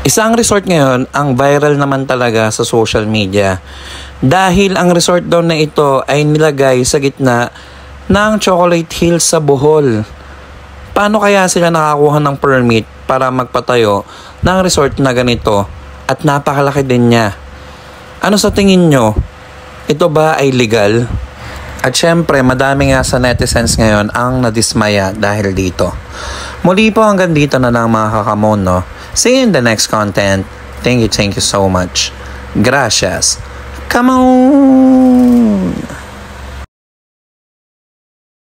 Isang resort ngayon ang viral naman talaga sa social media dahil ang resort daw na ito ay nilagay sa gitna ng Chocolate Hills sa Bohol. Paano kaya sila nakakuha ng permit para magpatayo ng resort na ganito at napakalaki din niya? Ano sa tingin nyo? Ito ba ay legal? At syempre, madami nga sa netizens ngayon ang nadismaya dahil dito. Muli po hanggang dito na lang mga kakamon, no? See you in the next content. Thank you so much. Gracias. Come on!